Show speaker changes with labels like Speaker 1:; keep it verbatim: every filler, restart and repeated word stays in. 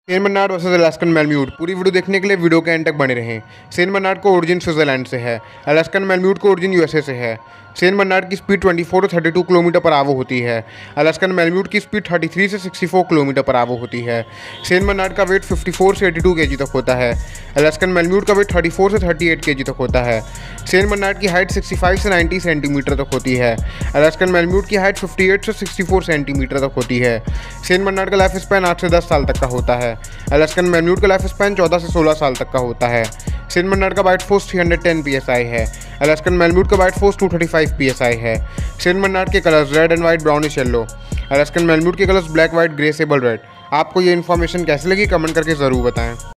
Speaker 1: Sen Bernard versus Alaskan Malamute. पूरी video देखने के लिए वीडियो के एंड तक बने रहें। सेन बर्नार्ड का ओरिजिन स्विट्जरलैंड से है। अलास्कन मैलम्यूट का ओरिजिन यूएसए से है। सेन बर्नार्ड की स्पीड चौबीस टू बत्तीस किलोमीटर पर आवर होती है। अलास्कन मैलम्यूट की स्पीड तैंतीस से चौंसठ किलोमीटर पर आवर होती है। सेन बर्नार्ड का वेट चौवन से बयासी केजी तक होता है। अलास्कन मैलम्यूट का वेट चौंतीस से अड़तीस केजी तक होता है। सेन बर्नार्ड की हाइट पैंसठ से नब्बे सेंटीमीटर तक होती है। अलास्कन मैलम्यूट की हाइट अट्ठावन से चौंसठ सेंटीमीटर तक होती है। सेन बर्नार्ड का लाइफ स्पैन आठ से दस साल तक का होता है। अलास्कन मैलम्यूट का लाइफ स्पैन चौदह से सोलह साल तक का होता है। सेन बर्नार्ड का बाइट फोर्स तीन सौ दस पीएसआई है। अलास्कन मैलम्यूट का बाइट फोर्स दो सौ पैंतीस पीएसआई है। सेन बर्नार्ड के colours red and white, brownish yellow. Alaskan malamute के colours black, white, grey, sable red. आपको ये इन्फॉर्मेशन कैसी लगी कमेंट करके ज़रूर बताएं।